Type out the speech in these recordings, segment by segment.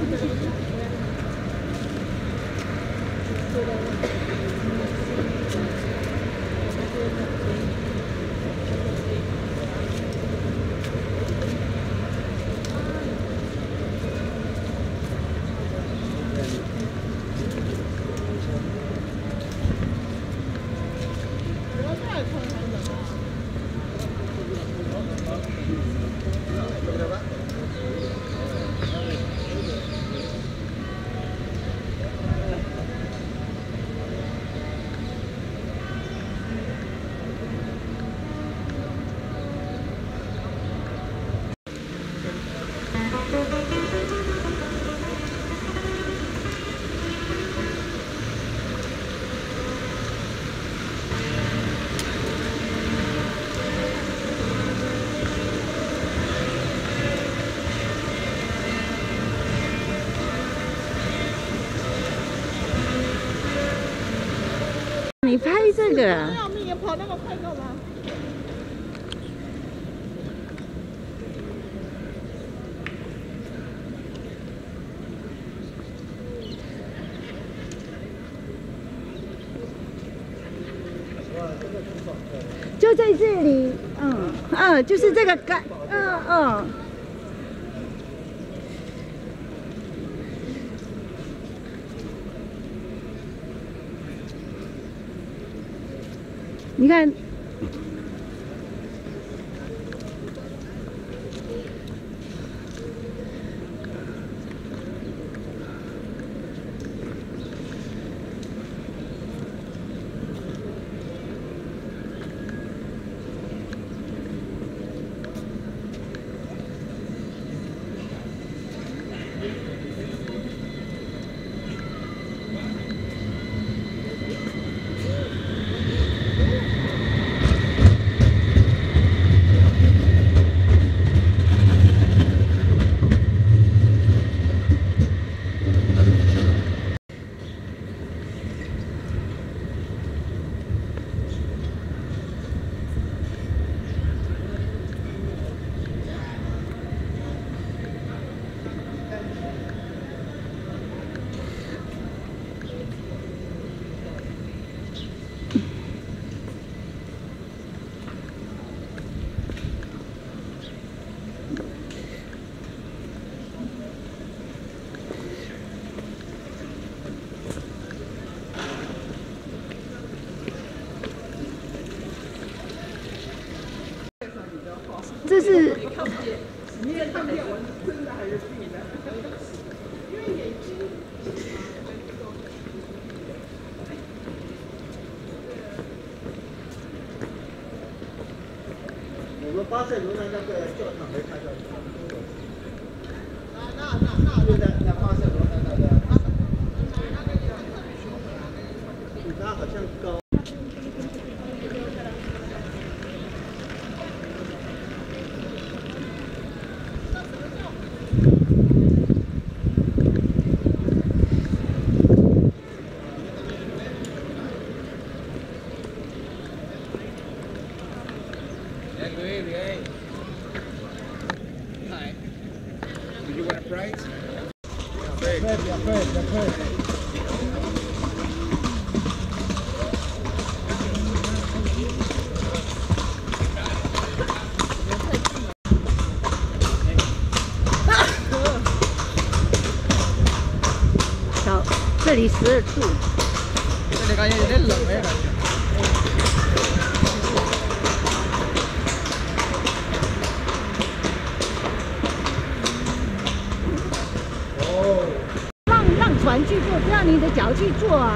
你拍这个啊？ 要命，跑那么快干嘛？ 就在这里，就是这个杆，你看，这是。 你也看不见我是真的还是闭的，因为眼睛。 我们巴塞罗那那个教堂没看到。 那就在那巴塞罗那那个，比它好像高。 Did you want a price? Yeah, 好，这里12度。 这里感觉有点冷哎，感觉。 让船去做，不要你的脚去做啊。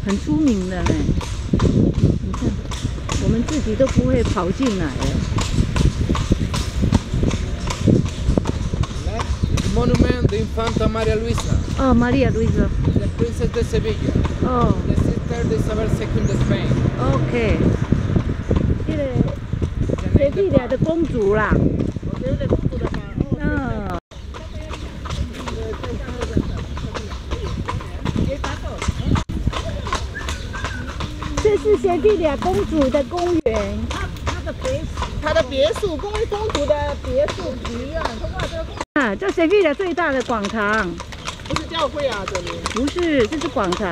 很出名的哎。你看，我们自己都不会跑进来了。 Monument de Infanta Maria Luisa. Oh, Maria Luisa. The Princess de Sevilla. Oh. The sister de Isabel II de Spain. OK。这个塞维利亚的公主啦。嗯。这是塞维利亚公主的公园。 她的别墅，公主的别墅不一样。通过这个。 啊，这塞维利亚最大的广场， 不是教会啊，这里不是，这是广场。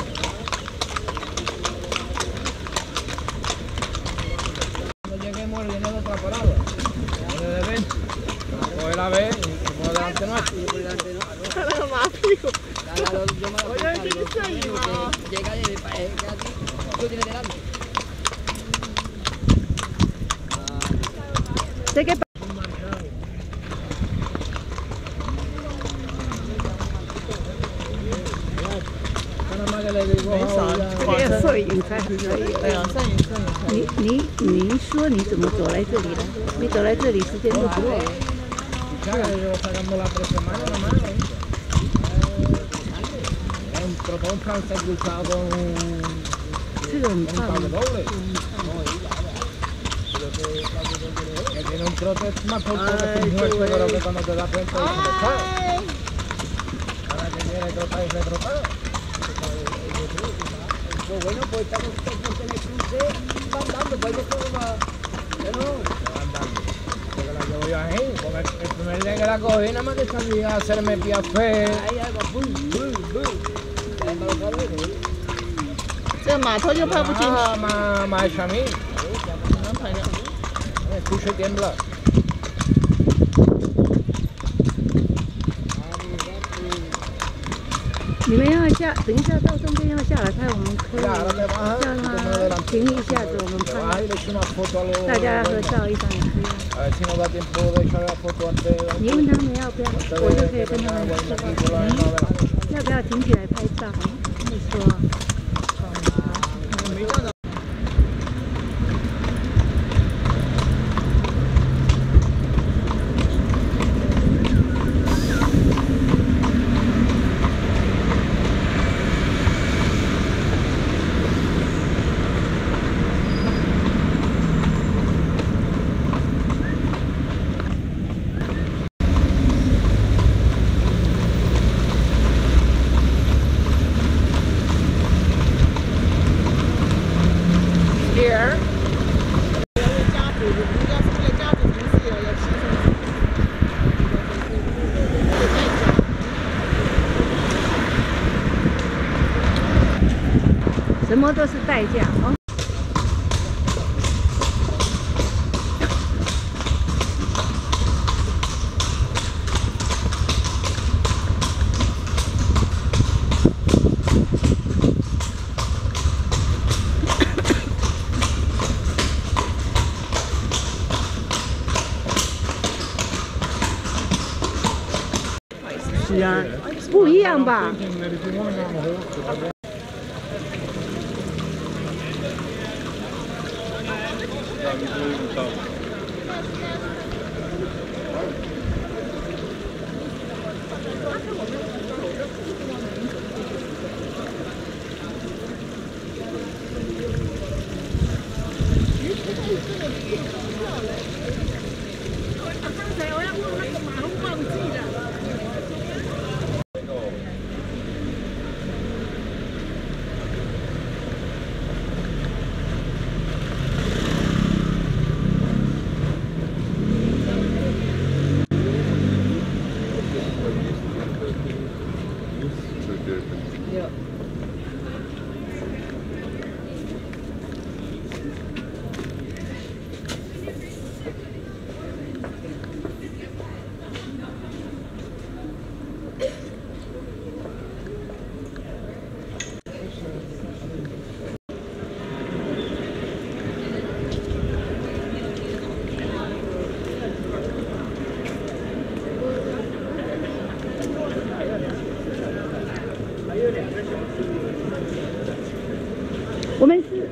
看那个马屁股，我要这个摄影吗？ 这个。 这个摄影才可以。 对啊，摄影。 你说你怎么走来这里的？你走来这里时间就不够。这个很棒。 Bueno, pues estamos en el cruce, van dando, pues yo creo que no, porque la llevo yo ahí, porque el primer día que la cogí nada más que salía a hacerme piafé. 这码头就拍不进去。 Más a mí. 能拍的。 Escucho y tiembla. 你们要下，等一下到中间要下来拍，我们可以叫他停一下子，我们拍，大家合照一张也可以。你问他们要不要，我就可以跟他们说，要不要停起来拍照？他们说。 什么都是代价哦。是啊，不一样吧？ 这我们是。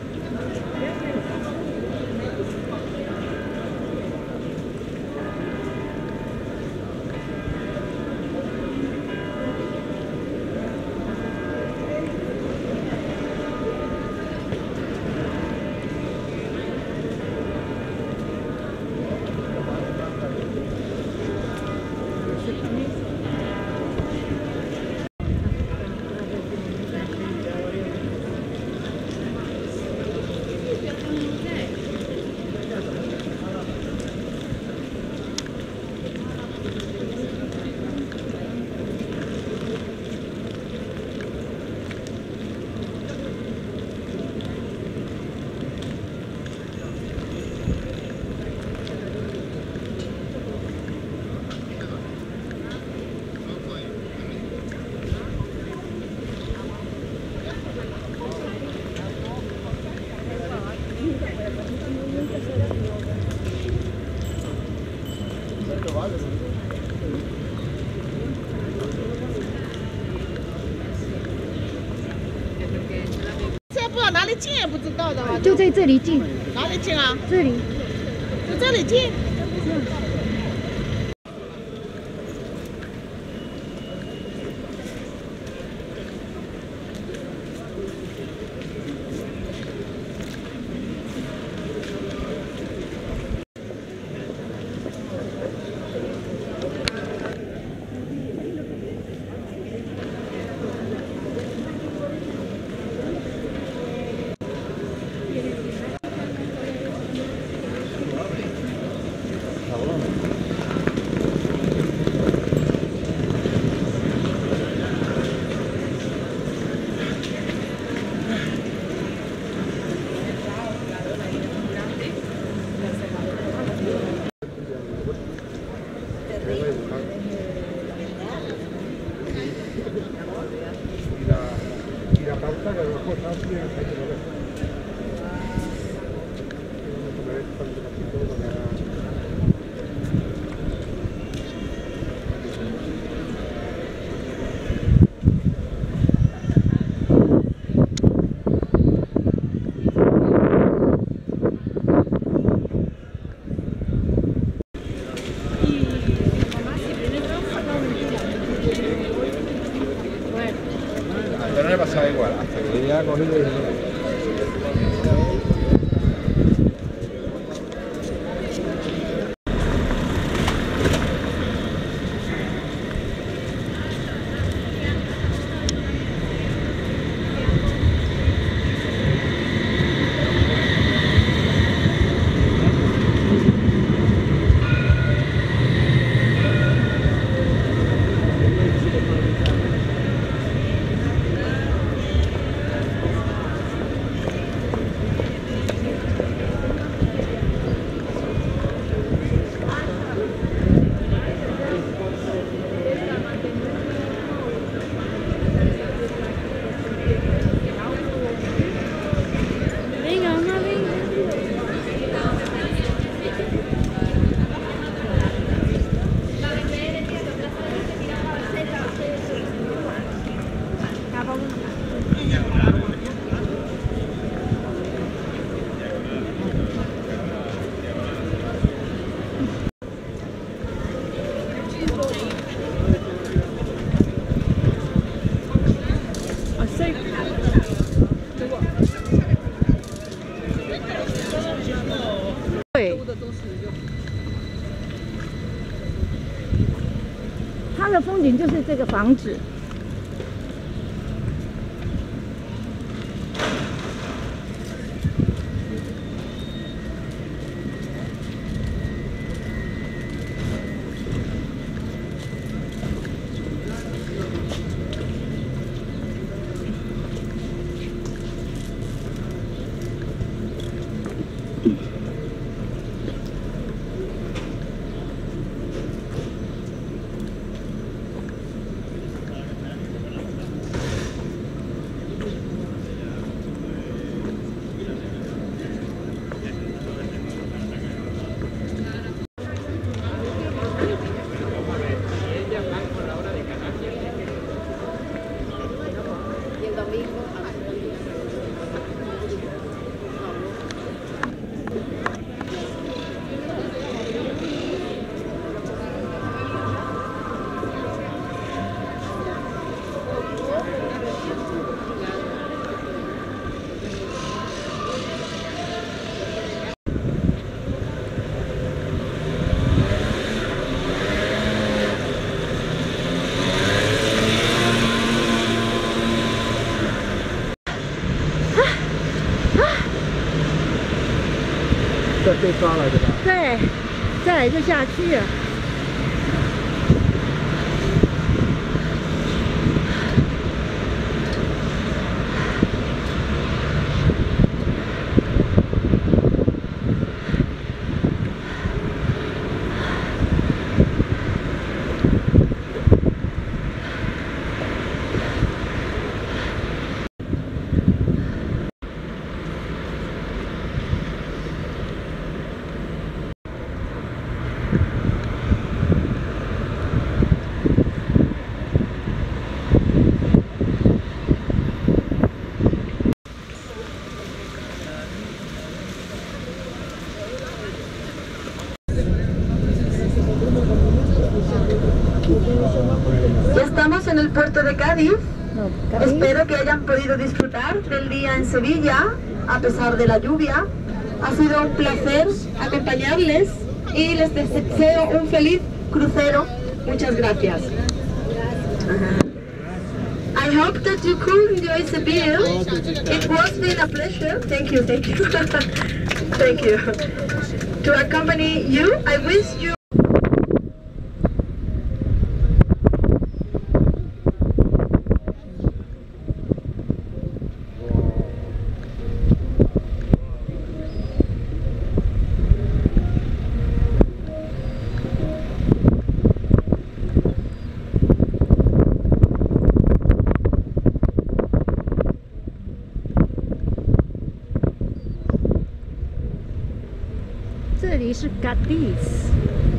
现在不知道哪里进也不知道的吧？ 就在这里进。 哪里进啊？ 这里。 就这里进。 Pero no le pasaba igual, hasta que ya cogí y dije, 对，它的风景就是这个房子。 这最高了，对吧？ 对，再来就下去了。 Ya estamos en el puerto de Cádiz. Espero que hayan podido disfrutar del día en Sevilla, a pesar de la lluvia. Ha sido un placer acompañarles y les deseo un feliz crucero. Muchas gracias. I hope that you could enjoy Sevilla. It was been a pleasure. Thank you, thank you. Thank you. To accompany you, I wish you 这里是 Cadiz。